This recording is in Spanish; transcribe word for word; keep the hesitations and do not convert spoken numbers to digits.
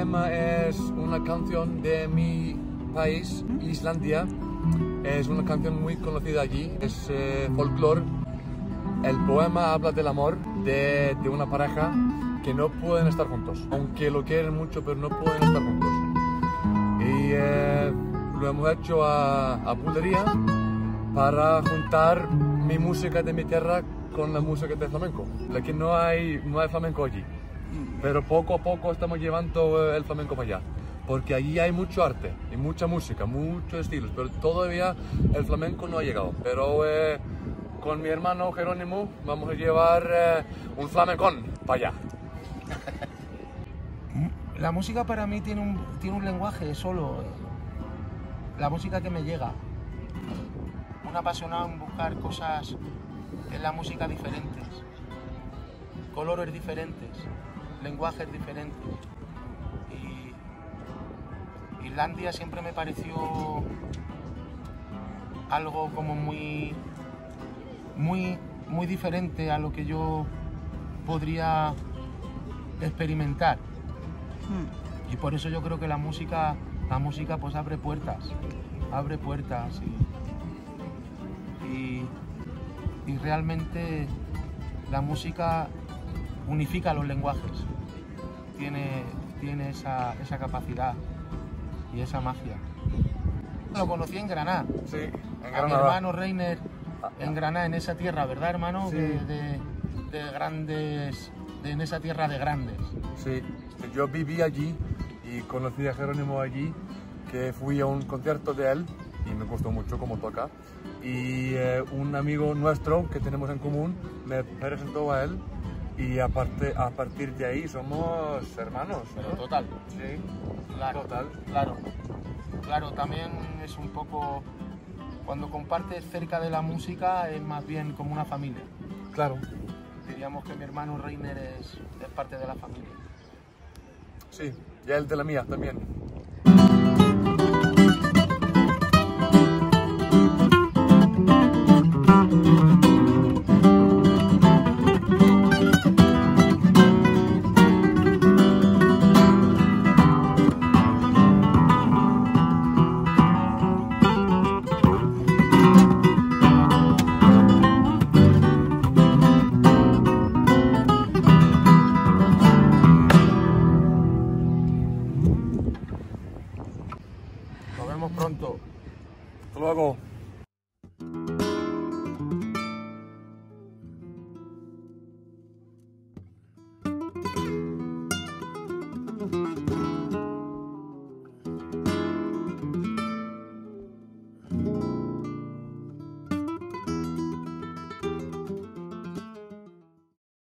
poema es una canción de mi país, Islandia. Es una canción muy conocida allí, es eh, folclore. El poema habla del amor de, de una pareja que no pueden estar juntos, aunque lo quieren mucho, pero no pueden estar juntos. Y eh, lo hemos hecho a, a Bulería para juntar mi música de mi tierra con la música de flamenco. Aquí no hay, no hay flamenco allí, pero poco a poco estamos llevando el flamenco para allá, porque allí hay mucho arte y mucha música, muchos estilos, pero todavía el flamenco no ha llegado. Pero eh, con mi hermano Jerónimo vamos a llevar eh, un flamencón para allá. La música para mí tiene un, tiene un lenguaje solo, la música que me llega. Un apasionado en buscar cosas en la música diferentes, colores diferentes, lenguajes diferentes. Y Islandia siempre me pareció algo como muy, muy, muy diferente a lo que yo podría experimentar. Hmm. Y por eso yo creo que la música, la música pues abre puertas, abre puertas y, y, y realmente la música unifica los lenguajes, tiene, tiene esa, esa capacidad y esa magia. Lo conocí en Granada, sí, en a mi hermano Reiner en Granada, en esa tierra, ¿verdad, hermano? Sí. De, de, de grandes, de, en esa tierra de grandes. Sí, yo viví allí y conocí a Jerónimo allí, que fui a un concierto de él y me gustó mucho cómo toca. Y eh, un amigo nuestro que tenemos en común me presentó a él y aparte, a partir de ahí somos hermanos, ¿no? Total. Sí, claro, total. Claro, claro, también es un poco, cuando compartes cerca de la música es más bien como una familia. Claro. Diríamos que mi hermano Reiner es, es parte de la familia. Sí, y él de la mía también. Nos vemos pronto. Hasta luego.